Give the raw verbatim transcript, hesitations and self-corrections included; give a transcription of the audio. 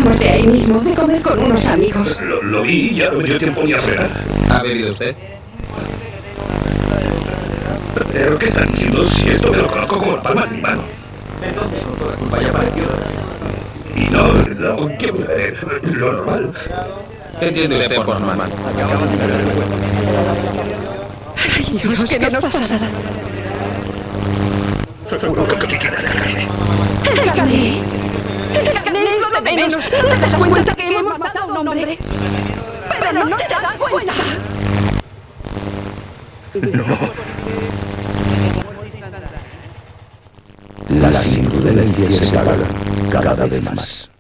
Llegamos de ahí mismo, de comer con unos amigos. Lo, lo vi y ya no me dio tiempo ni a frenar. ¿Ha bebido usted? ¿Pero qué están diciendo? Si esto me lo conozco como la palma de mi mano. Entonces, con toda culpa ya apareció. Y no, no, ¿qué voy a ver? Lo normal. ¿Qué entiende usted por normal? Ay, Dios, ¿qué nos pasará? Seguro que que queda caer. ¡El carné! ¡El carné es lo de menos! ¿No te das cuenta que hemos matado a un hombre? ¡Pero no te das cuenta! No. Las indulgencias se pagan cada vez más.